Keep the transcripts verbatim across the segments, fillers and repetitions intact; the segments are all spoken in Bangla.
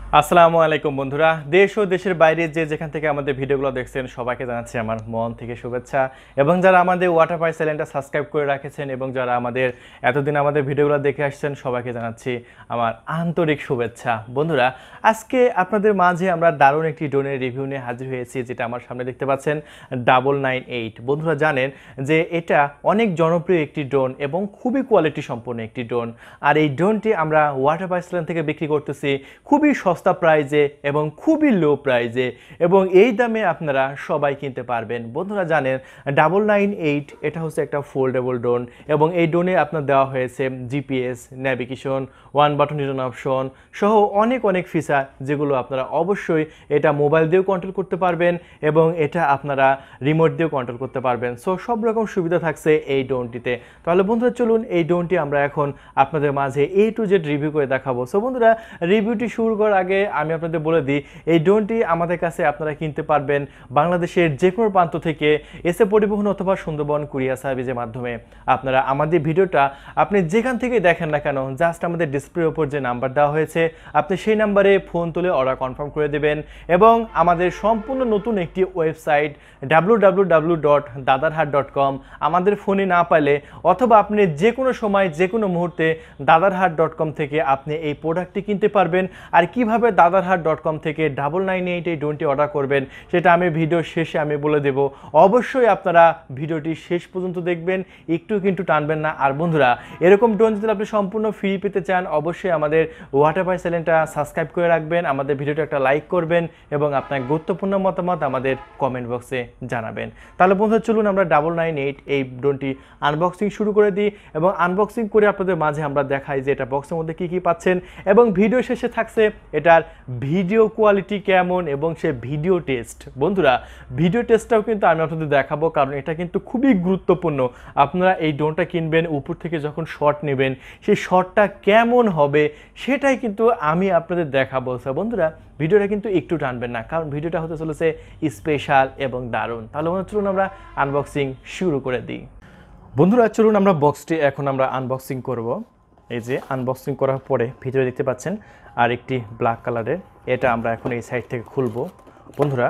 আসসালামু আলাইকুম বন্ধুরা, দেশ ও দেশের বাইরে যে যেখান থেকে আমাদের ভিডিওগুলো দেখছেন সবাইকে জানাচ্ছি আমার মন থেকে শুভেচ্ছা। এবং যারা আমাদের ওয়াটার পাই চ্যানেলটা সাবস্ক্রাইব করে রেখেছেন এবং যারা আমাদের এতদিন আমাদের ভিডিওগুলো দেখে আসছেন সবাইকে জানাচ্ছি আমার আন্তরিক শুভেচ্ছা। বন্ধুরা, আজকে আপনাদের মাঝে আমরা দারুণ একটি ড্রোনের রিভিউ নিয়ে হাজির হয়েছি, যেটা আমার সামনে দেখতে পাচ্ছেন ডাবল নাইন এইট। বন্ধুরা জানেন যে এটা অনেক জনপ্রিয় একটি ড্রোন এবং খুবই কোয়ালিটি সম্পন্ন একটি ড্রোন। আর এই ড্রোনটি আমরা ওয়াটার পাই চ্যানেল থেকে বিক্রি করতেছি খুবই সস্তা প্রাইজে এবং খুবই লো প্রাইজে, এবং এই দামে আপনারা সবাই কিনতে পারবেন। বন্ধুরা জানেন ডাবল নাইন এইট এটা হচ্ছে একটা ফোল্ডেবল ড্রোন, এবং এই ড্রোনে আপনার দেওয়া হয়েছে GPS, navigation, one button return option সহ অনেক অনেক ফিচার, যেগুলো আপনারা অবশ্যই এটা মোবাইল দিয়েও কন্ট্রোল করতে পারবেন এবং এটা আপনারা রিমোট দিয়েও কন্ট্রোল করতে পারবেন। সো সব রকম সুবিধা থাকছে এই ড্রোনটিতে। তাহলে বন্ধুরা চলুন এই ড্রোনটি আমরা এখন আপনাদের মাঝে এ টু জেড রিভিউ করে দেখাবো। সো বন্ধুরা, রিভিউটি শুরু করার আগে আমি আপনাদের বলে দিই, এই ড্রোনটি আমাদের কাছে আপনারা কিনতে পারবেন বাংলাদেশের যে কোনো প্রান্ত থেকে এসে পরিবহন অথবা সুন্দরবন কুরিয়ার সার্ভিসের মাধ্যমে। আপনারা আমাদের ভিডিওটা আপনি যেখান থেকে দেখেন না কেন, জাস্ট আমাদের ডিসপ্লের ওপর যে নাম্বার দেওয়া হয়েছে আপনি সেই নাম্বারে ফোন তুলে অর্ডার কনফার্ম করে দেবেন, এবং আমাদের সম্পূর্ণ নতুন একটি website W W W dot Dadarhat dot com আমাদের ফোনে না পাইলে অথবা আপনি যে কোনো সময় যে কোনো মুহূর্তে দাদারহাট ডট কম থেকে আপনি এই প্রোডাক্টটি কিনতে পারবেন। আর কিভাবে দাদারহাট ডট কম থেকে ডাবল নাইন এইট এই ড্রোনটি অর্ডার করবেন সেটা আমি ভিডিও শেষে আমি বলে দেব। অবশ্যই আপনারা ভিডিওটি শেষ পর্যন্ত দেখবেন, একটু কিন্তু টানবেন না। আর বন্ধুরা, এরকম ড্রোন যদি আপনি সম্পূর্ণ ফ্রি পেতে চান অবশ্যই আমাদের ওয়াটার পাই চ্যানেলটা সাবস্ক্রাইব করে রাখবেন, আমাদের ভিডিওটা একটা লাইক করবেন এবং আপনার গুরুত্বপূর্ণ মতামত আমাদের কমেন্ট বক্সে জানাবেন। তাহলে বন্ধুরা চলুন আমরা ডাবল নাইন এইট এই ড্রোনটি আনবক্সিং শুরু করে দিই, এবং আনবক্সিং করে আপনাদের মাঝে আমরা দেখাই যে এটা বক্সের মধ্যে কী কী পাচ্ছেন, এবং ভিডিও শেষে থাকছে এটার ভিডিও কোয়ালিটি কেমন এবং সে ভিডিও টেস্ট। বন্ধুরা, ভিডিও টেস্টটাও কিন্তু আমি আপনাদের দেখাবো, কারণ এটা কিন্তু খুবই গুরুত্বপূর্ণ। আপনারা এই ড্রোনটা কিনবেন, উপর থেকে যখন শট নেবেন সেই শটটা কেমন হবে সেটাই কিন্তু আমি আপনাদের দেখাবো। স্যার বন্ধুরা, ভিডিওটা কিন্তু একটু টানবেন না, কারণ ভিডিওটা হতে চলেছে স্পেশাল এবং দারুণ। তাহলে বন্ধুরা চলুন আমরা আনবক্সিং শুরু করে দিই। বন্ধুরা চলুন আমরা বক্সটি এখন আমরা আনবক্সিং করব। এই যে আনবক্সিং করার পরে ভিতরে দেখতে পাচ্ছেন আর একটি ব্ল্যাক কালারের, এটা আমরা এখন এই সাইড থেকে খুলবো। বন্ধুরা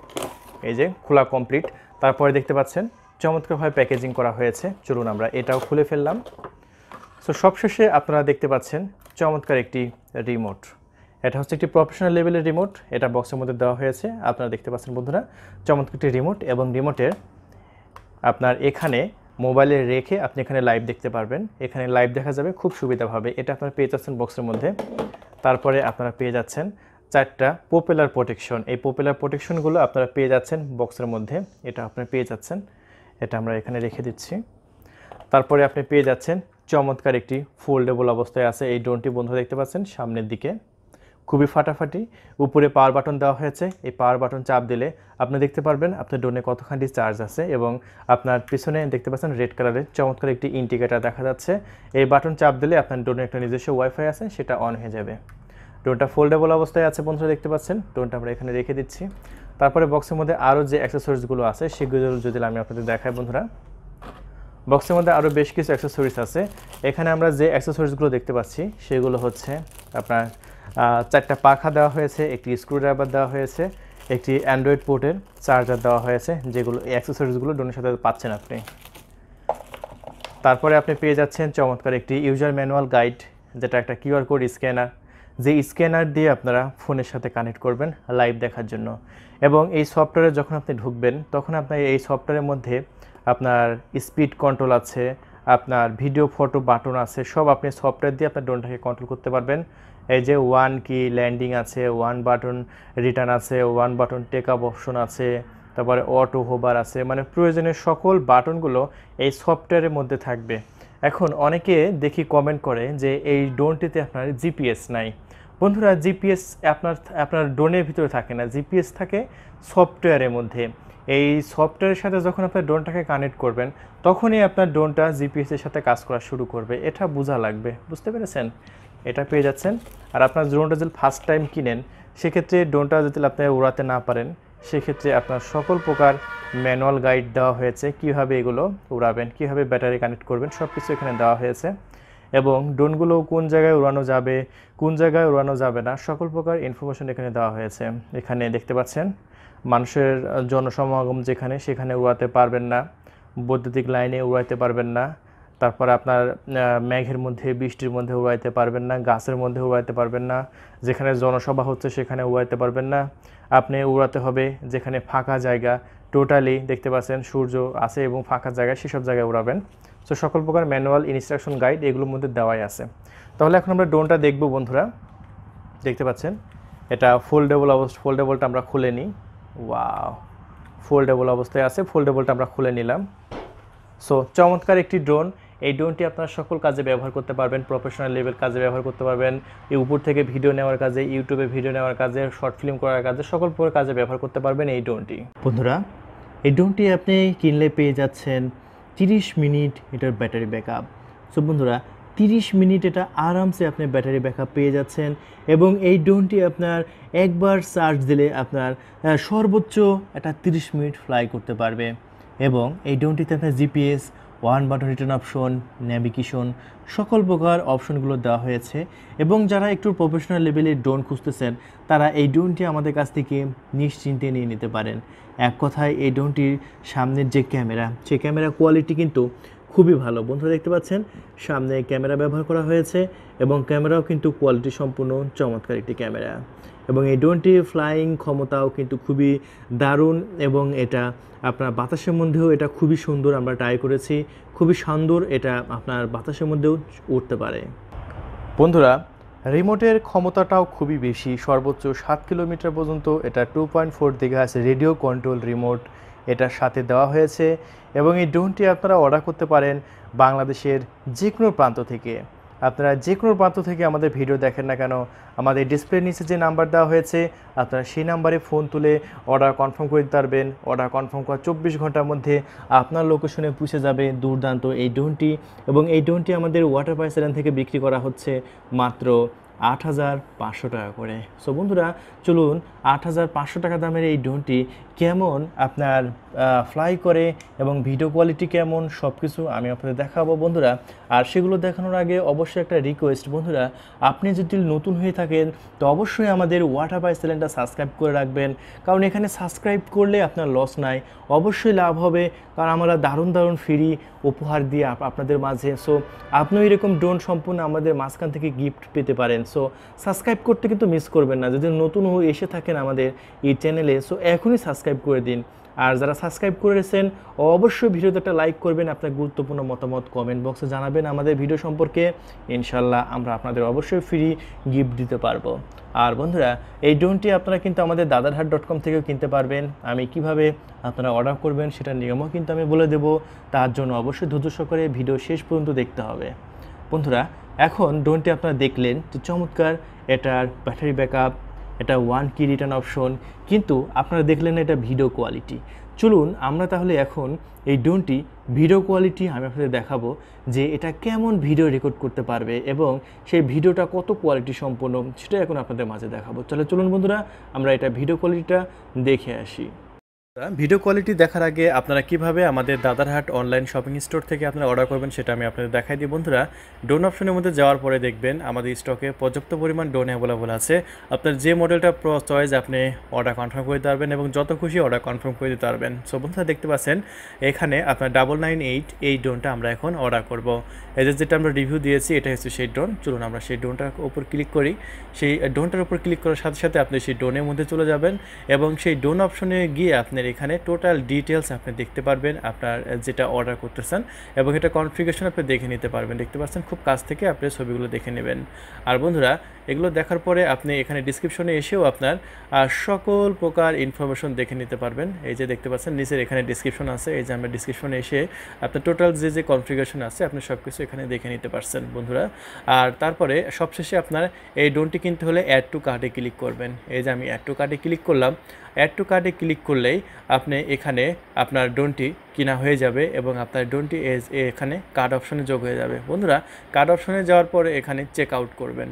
এই যে খোলা কমপ্লিট, তারপরে দেখতে পাচ্ছেন চমৎকারভাবে প্যাকেজিং করা হয়েছে। চলুন আমরা এটাও খুলে ফেললাম। সো সবশেষে আপনারা দেখতে পাচ্ছেন চমৎকার একটি রিমোট। এটা হচ্ছে একটি প্রফেশনাল লেভেলের রিমোট, এটা বক্সের মধ্যে দেওয়া হয়েছে। আপনারা দেখতে পাচ্ছেন বন্ধুরা চমৎকার একটি রিমোট, এবং রিমোটের আপনার এখানে মোবাইলে রেখে আপনি এখানে লাইভ দেখতে পারবেন। এখানে লাইভ দেখা যাবে খুব সুবিধাভাবে। এটা আপনারা পেয়ে যাচ্ছেন বক্সের মধ্যে। তারপরে আপনারা পেয়ে যাচ্ছেন চারটা পপুলার প্রোটেকশন। এই পপুলার প্রোটেকশনগুলো আপনারা পেয়ে যাচ্ছেন বক্সের মধ্যে, এটা আপনারা পেয়ে যাচ্ছেন। এটা আমরা এখানে রেখে দিচ্ছি। তারপরে আপনি পেয়ে যাচ্ছেন চমৎকার একটি ফোল্ডেবল অবস্থায় আছে এই ড্রোনটি। বন্ধু দেখতে পাচ্ছেন সামনের দিকে খুবই ফাটাফাটি, উপরে পাওয়ার বাটন দেওয়া হয়েছে। এই পাওয়ার বাটন চাপ দিলে আপনি দেখতে পারবেন আপনার ড্রোনে কতখানি চার্জ আছে, এবং আপনার পিছনে দেখতে পাচ্ছেন রেড কালারের চমৎকার একটি ইন্ডিকেটার দেখা যাচ্ছে। এই বাটন চাপ দিলে আপনার ড্রোনে একটা নিজস্ব ওয়াইফাই আছে, সেটা অন হয়ে যাবে। ড্রোনটা ফোল্ডেবল অবস্থায় আছে বন্ধুরা দেখতে পাচ্ছেন। ড্রোনটা আমরা এখানে রেখে দিচ্ছি। তারপরে বক্সের মধ্যে আরও যে অ্যাক্সেসরিজগুলো আছে সেগুলো যদি আমি আপনাদের দেখাই বন্ধুরা, বক্সের মধ্যে আরও বেশ কিছু অ্যাক্সেসরিজ আছে। এখানে আমরা যে অ্যাক্সেসরিজগুলো দেখতে পাচ্ছি সেগুলো হচ্ছে আপনার চারটা পাখা দেওয়া হয়েছে, একটি স্ক্রুড্রাইভার দেওয়া হয়েছে, একটি অ্যান্ড্রয়েড পোর্টের চার্জার দেওয়া হয়েছে, যেগুলো এই অ্যাক্সেসরিজগুলো ড্রোনের সাথে পাচ্ছেন আপনি। তারপরে আপনি পেয়ে যাচ্ছেন চমৎকার একটি ইউজার ম্যানুয়াল গাইড, যেটা একটা কিউআর কোড স্ক্যানার, যে স্ক্যানার দিয়ে আপনারা ফোনের সাথে কানেক্ট করবেন লাইভ দেখার জন্য। এবং এই সফটওয়্যারে যখন আপনি ঢুকবেন তখন আপনার এই সফটওয়্যারের মধ্যে আপনার স্পিড কন্ট্রোল আছে, আপনার ভিডিও ফটো বাটন আছে, সব আপনি সফটওয়্যার দিয়ে আপনার ড্রোনটাকে কন্ট্রোল করতে পারবেন। এই যে ওয়ান কি ল্যান্ডিং আছে, ওয়ান বাটন রিটার্ন আছে, one button take up option আছে, তারপরে অটো হোভার আছে, মানে প্রয়োজনীয় সকল বাটনগুলো এই সফটওয়্যারের মধ্যে থাকবে। এখন অনেকে দেখি কমেন্ট করে যে এই ড্রোনটিতে আপনার জিপিএস নাই। বন্ধুরা, জিপিএস আপনার আপনার ড্রোনের ভিতরে থাকে না, জিপিএস থাকে সফটওয়্যারের মধ্যে। এই সফটওয়্যারের সাথে যখন আপনার ড্রোনটাকে কানেক্ট করবেন তখনই আপনার ড্রোনটা জিপিএসের সাথে কাজ করা শুরু করবে। এটা বোঝা লাগবে, বুঝতে পেরেছেন? এটা পেয়ে যাচ্ছেন। আর আপনার ড্রোনটা যদি ফার্স্ট টাইম কিনেন সেক্ষেত্রে ড্রোনটা যদি আপনি উড়াতে না পারেন সেক্ষেত্রে আপনার সকল প্রকার ম্যানুয়াল গাইড দেওয়া হয়েছে, কীভাবে এগুলো উড়াবেন, কীভাবে ব্যাটারি কানেক্ট করবেন, সব কিছু এখানে দেওয়া হয়েছে। এবং ড্রোনগুলো কোন জায়গায় উড়ানো যাবে কোন জায়গায় উড়ানো যাবে না সকল প্রকার ইনফরমেশন এখানে দেওয়া হয়েছে। এখানে দেখতে পাচ্ছেন মানুষের জনসমাগম যেখানে সেখানে উড়াতে পারবেন না, বৈদ্যুতিক লাইনে উড়াইতে পারবেন না, তারপর আপনার মেঘের মধ্যে বৃষ্টির মধ্যে উড়াইতে পারবেন না, গাছের মধ্যে উড়াইতে পারবেন না, যেখানে জনসভা হচ্ছে সেখানে উড়াইতে পারবেন না। আপনি উড়াতে হবে যেখানে ফাঁকা জায়গা, টোটালি দেখতে পাচ্ছেন সূর্য আছে এবং ফাঁকা জায়গায় সেসব জায়গায় উড়াবেন। সো সকল প্রকার ম্যানুয়াল ইনস্ট্রাকশন গাইড এগুলোর মধ্যে দেওয়াই আছে। তাহলে এখন আমরা ড্রোনটা দেখব বন্ধুরা। দেখতে পাচ্ছেন এটা ফোল্ডেবল অবস্থা, ফোল্ডেবলটা আমরা খুলে নিই। ওয়াও, ফোল্ডেবল অবস্থায় আছে, ফোল্ডেবলটা আমরা খুলে নিলাম। সো চমৎকার একটি ড্রোন। এই ড্রোনটি আপনারা সকল কাজে ব্যবহার করতে পারবেন, প্রফেশনাল লেভেল কাজে ব্যবহার করতে পারবেন, এই উপর থেকে ভিডিও নেওয়ার কাজে, ইউটিউবে ভিডিও নেওয়ার কাজে, শর্ট ফিল্ম করার কাজে, সকল প্রকার কাজে ব্যবহার করতে পারবেন এই ড্রোনটি। বন্ধুরা এই ড্রোনটি আপনি কিনলে পেয়ে যাচ্ছেন তিরিশ মিনিট এটার ব্যাটারি ব্যাকআপ। সো বন্ধুরা তিরিশ মিনিট এটা আরামসে আপনি ব্যাটারি ব্যাকআপ পেয়ে যাচ্ছেন এবং এই ড্রোনটি আপনার একবার চার্জ দিলে আপনার সর্বোচ্চ এটা তিরিশ মিনিট ফ্লাই করতে পারবে। এবং এই ড্রোনটিতে আপনার GPS, one button return option, navigation সকল প্রকার অপশনগুলো দেওয়া হয়েছে। এবং যারা একটু প্রফেশনাল লেভেলের ড্রোন খুঁজতেছেন তারা এই ড্রোনটি আমাদের কাছ থেকে নিশ্চিন্তে নিয়ে নিতে পারেন। এক কথায় এই ড্রোনটির সামনের যে ক্যামেরা, সেই ক্যামেরা কোয়ালিটি কিন্তু খুবই ভালো। বন্ধুরা দেখতে পাচ্ছেন সামনে ক্যামেরা ব্যবহার করা হয়েছে এবং ক্যামেরাও কিন্তু কোয়ালিটি সম্পূর্ণ চমৎকার একটি ক্যামেরা। এবং এই ড্রোনটির ফ্লাইং ক্ষমতাও কিন্তু খুবই দারুণ এবং এটা আপনার বাতাসের মধ্যেও এটা খুবই সুন্দর, আমরা ট্রাই করেছি, খুবই সুন্দর, এটা আপনার বাতাসের মধ্যেও উঠতে পারে। বন্ধুরা রিমোটের ক্ষমতাটাও খুবই বেশি, সর্বোচ্চ সাত কিলোমিটার পর্যন্ত এটা two point four gigahertz radio control remote এটার সাথে দেওয়া হয়েছে। এবং এই ড্রোনটি আপনারা অর্ডার করতে পারেন বাংলাদেশের যে কোনো প্রান্ত থেকে। আপনারা যে কোনো প্রান্ত থেকে আমাদের ভিডিও দেখেন না কেন, আমাদের ডিসপ্লের নিচে যে নাম্বার দেওয়া হয়েছে আপনারা সেই নাম্বারে ফোন তুলে অর্ডার কনফার্ম করে দিতে পারবেন। অর্ডার কনফার্ম করার চব্বিশ ঘন্টার মধ্যে আপনার লোকেশনে পৌঁছে যাবে দুর্দান্ত এই ড্রোনটি। এবং এই ড্রোনটি আমাদের ওয়াটার পাই চ্যানেল থেকে বিক্রি করা হচ্ছে মাত্র আট হাজার পাঁচশো টাকা করে। সো বন্ধুরা চলুন আট হাজার পাঁচশো টাকা দামের এই ড্রোনটি কেমন আপনার ফ্লাই করে এবং ভিডিও কোয়ালিটি কেমন সব কিছু আমি আপনাদের দেখাবো বন্ধুরা। আর সেগুলো দেখানোর আগে অবশ্যই একটা রিকোয়েস্ট বন্ধুরা, আপনি যদি নতুন হয়ে থাকেন তো অবশ্যই আমাদের ওয়াটার পাই চ্যানেলটা সাবস্ক্রাইব করে রাখবেন, কারণ এখানে সাবস্ক্রাইব করলে আপনার লস নাই, অবশ্যই লাভ হবে, কারণ আমরা দারুণ দারুণ ফ্রি উপহার দিয়ে আপনাদের মাঝে। সো আপনিও এরকম ড্রোন সম্পূর্ণ আমাদের মাঝখান থেকে গিফট পেতে পারেন। সো সাবস্ক্রাইব করতে কিন্তু মিস করবেন না, যদি নতুন হয়ে এসে থাকেন আমাদের এই চ্যানেলে সো এখনই সাবস্ক্রাইব করে দিন। আর যারা সাবস্ক্রাইব করেছেন অবশ্যই ভিডিওতে একটা লাইক করবেন, আপনার গুরুত্বপূর্ণ মতামত কমেন্ট বক্সে জানাবেন আমাদের ভিডিও সম্পর্কে, ইনশাল্লাহ আমরা আপনাদের অবশ্যই ফ্রি গিফট দিতে পারবো। আর বন্ধুরা এই ড্রোনটি আপনারা কিন্তু আমাদের দাদারহাট ডট কম থেকেও কিনতে পারবেন। আমি কিভাবে আপনারা অর্ডার করবেন সেটার নিয়মও কিন্তু আমি বলে দেব, তার জন্য অবশ্যই ধৈর্য সহকারে ভিডিও শেষ পর্যন্ত দেখতে হবে। বন্ধুরা এখন ড্রোনটি আপনারা দেখলেন যে চমৎকার, এটার ব্যাটারি ব্যাকআপ, এটা ওয়ান কি রিটার্ন অপশন, কিন্তু আপনারা দেখলেন এটা ভিডিও কোয়ালিটি। চলুন আমরা তাহলে এখন এই ড্রোনটি ভিডিও কোয়ালিটি আমি আপনাদের দেখাবো যে এটা কেমন ভিডিও রেকর্ড করতে পারবে এবং সেই ভিডিওটা কত কোয়ালিটি সম্পন্ন সেটা এখন আপনাদের মাঝে দেখাবো। তাহলে চলুন বন্ধুরা আমরা এটা ভিডিও কোয়ালিটিটা দেখে আসি। ভিডিও কোয়ালিটি দেখার আগে আপনারা কিভাবে আমাদের দাদারহাট অনলাইন শপিং স্টোর থেকে আপনারা অর্ডার করবেন সেটা আমি আপনাদের দেখাই দিই। বন্ধুরা ড্রোন অপশনের মধ্যে যাওয়ার পরে দেখবেন আমাদের স্টকে পর্যাপ্ত পরিমাণ ড্রোন অ্যাভেলেবল আছে। আপনার যে মডেলটা চয়েস আপনি অর্ডার কনফার্ম করে দিতে পারবেন এবং যত খুশি অর্ডার কনফার্ম করে দিতে পারবেন। সো বন্ধুরা দেখতে পাচ্ছেন এখানে আপনার ডাবল নাইন এইট এই ড্রোনটা আমরা এখন অর্ডার করব। এই যে যেটা আমরা রিভিউ দিয়েছি এটা হচ্ছে সেই ড্রোন। চলুন আমরা সেই ড্রোনটার উপর ক্লিক করি। সেই ড্রোনটার উপর ক্লিক করার সাথে সাথে আপনি সেই ড্রোনের মধ্যে চলে যাবেন এবং সেই ড্রোন অপশনে গিয়ে আপনার এখানে টোটাল ডিটেলস আপনি দেখতে পারবেন আপনার যেটা অর্ডার করতেছেন এবং এটা কনফিগারেশন আপনি দেখে নিতে পারবেন। দেখতে পাচ্ছেন খুব কাছ থেকে আপনি ছবিগুলো দেখে নেবেন। আর বন্ধুরা এগুলো দেখার পরে আপনি এখানে ডিসক্রিপশনে এসেও আপনার সকল প্রকার ইনফরমেশন দেখে নিতে পারবেন। এই যে দেখতে পাচ্ছেন নিচের এখানে ডিসক্রিপশন আছে, এই যে আমরা ডিসক্রিপশনে এসে আপনার টোটাল যে যে কনফিগারেশন আছে আপনি সব কিছু এখানে দেখে নিতে পারছেন বন্ধুরা। আর তারপরে সবশেষে আপনার এই ড্রোনটি কিনতে হলে অ্যাড টু কার্টে ক্লিক করবেন। এই যে আমি অ্যাড টু কার্টে ক্লিক করলাম। অ্যাড টু কার্টে ক্লিক করলেই আপনি এখানে আপনার ড্রোনটি কিনা হয়ে যাবে এবং আপনার ড্রোনটি এখানে কার্ড অপশনে যোগ হয়ে যাবে। বন্ধুরা কার্ড অপশনে যাওয়ার পরে এখানে চেক আউট করবেন।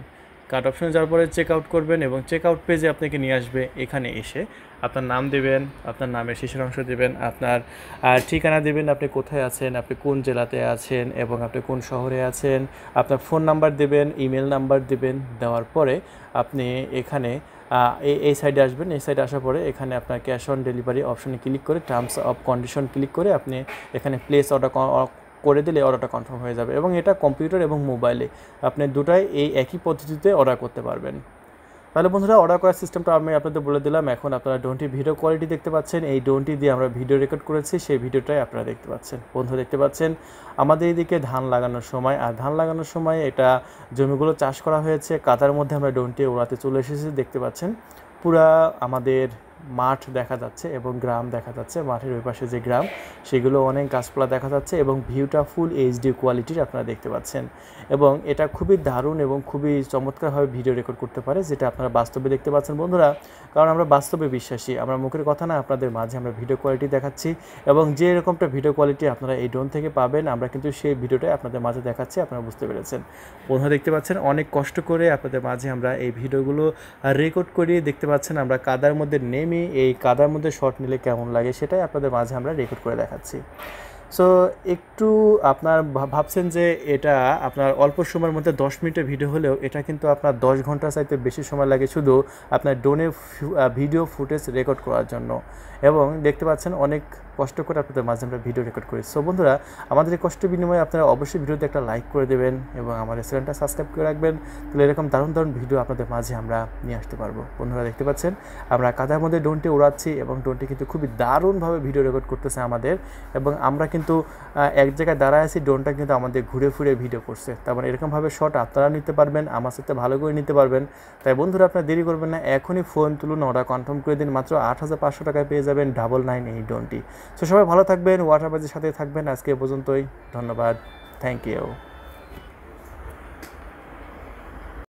কার্ট অপশনে যাওয়ার পরে চেক আউট করবেন এবং চেক আউট পেজে আপনাকে নিয়ে আসবে। এখানে এসে আপনার নাম দেবেন, আপনার নামের শেষের অংশ দেবেন, আপনার ঠিকানা দেবেন, আপনি কোথায় আছেন, আপনি কোন জেলাতে আছেন এবং আপনি কোন শহরে আছেন, আপনার ফোন নাম্বার দেবেন, ইমেল নাম্বার দেবেন। দেওয়ার পরে আপনি এখানে এই এই সাইডে আসবেন। এই সাইডে আসার পরে এখানে আপনার ক্যাশ অন ডেলিভারি অপশনে ক্লিক করে টার্মস অফ কন্ডিশন ক্লিক করে আপনি এখানে প্লেস অর্ডার করে দিলে অর্ডারটা কনফার্ম হয়ে যাবে এবং এটা কম্পিউটার এবং মোবাইলে আপনি দুটাই এই একই পদ্ধতিতে অর্ডার করতে পারবেন। তাহলে বন্ধুরা অর্ডার করার সিস্টেমটা আমি আপনাদের বলে দিলাম। এখন আপনারা ড্রোনটির ভিডিও কোয়ালিটি দেখতে পাচ্ছেন। এই ড্রোনটি দিয়ে আমরা ভিডিও রেকর্ড করেছি, সেই ভিডিওটাই আপনারা দেখতে পাচ্ছেন। বন্ধু দেখতে পাচ্ছেন আমাদের এদিকে ধান লাগানোর সময়, আর ধান লাগানোর সময় এটা জমিগুলো চাষ করা হয়েছে, কাদার মধ্যে আমরা ড্রোনটি ওড়াতে চলে এসেছি। দেখতে পাচ্ছেন পুরা আমাদের মাঠ দেখা যাচ্ছে এবং গ্রাম দেখা যাচ্ছে। মাঠের ওই পাশে যে গ্রাম সেগুলো অনেক গাছপালা দেখা যাচ্ছে এবং ভিউটা ফুল এইচডি কোয়ালিটির আপনারা দেখতে পাচ্ছেন এবং এটা খুবই দারুণ এবং খুবই চমৎকারভাবে ভিডিও রেকর্ড করতে পারে, যেটা আপনারা বাস্তবে দেখতে পাচ্ছেন বন্ধুরা। কারণ আমরা বাস্তবে বিশ্বাসী, আমরা মুখের কথা না, আপনাদের মাঝে আমরা ভিডিও কোয়ালিটি দেখাচ্ছি এবং যে এরকমটা ভিডিও কোয়ালিটি আপনারা এই ড্রোন থেকে পাবেন আমরা কিন্তু সেই ভিডিওটাই আপনাদের মাঝে দেখাচ্ছি। আপনারা বুঝতে পেরেছেন বন্ধুরা, দেখতে পাচ্ছেন অনেক কষ্ট করে আপনাদের মাঝে আমরা এই ভিডিওগুলো রেকর্ড করি। দেখতে পাচ্ছেন আমরা কাদার মধ্যে নেমে এই কাদার মধ্যে শট নিলে কেমন লাগে সেটাই আপনাদের মাঝে আমরা রেকর্ড করে দেখাচ্ছি। সো একটু আপনার ভাবছেন যে এটা আপনার অল্প সময়ের মধ্যে দশ মিনিটের ভিডিও হলেও এটা কিন্তু আপনার দশ ঘন্টা চাইতে বেশি সময় লাগে শুধু আপনার ড্রোনে ভিডিও ফুটেজ রেকর্ড করার জন্য। এবং দেখতে পাচ্ছেন অনেক কষ্ট করে আপনাদের মাঝে আমরা ভিডিও রেকর্ড করি। সো বন্ধুরা আমাদের এই কষ্ট বিনিময়ে আপনারা অবশ্যই ভিডিওতে একটা লাইক করে দেবেন এবং আমাদের চ্যানেলটা সাবস্ক্রাইব করে রাখবেন। তাহলে এরকম দারুণ দারুণ ভিডিও আপনাদের মাঝে আমরা নিয়ে আসতে পারবো। বন্ধুরা দেখতে পাচ্ছেন আমরা কাদার মধ্যে ড্রোনটি উড়াচ্ছি এবং ড্রোনটি কিন্তু খুবই দারুণভাবে ভিডিও রেকর্ড করতেছে আমাদের, এবং আমরা কিন্তু এক জায়গায় দাঁড়ায় আছি, ড্রোনটা কিন্তু আমাদের ঘুরে ফিরে ভিডিও করছে। তার মানে এরকমভাবে শট আপনারা নিতে পারবেন, আমার সাথে ভালো করে নিতে পারবেন। তাই বন্ধুরা আপনারা দেরি করবেন না, এখনই ফোন তুলুন, অর্ডার কনফার্ম করে দিন। মাত্র আট হাজার পাঁচশো টাকায় পেয়ে যাবেন ডাবল নাইন এই ড্রোনটি। সো সবাই ভালো থাকবেন, ওয়াটারবাজির সাথে থাকবেন। আজকে এ পর্যন্তই, ধন্যবাদ, থ্যাংক ইউ।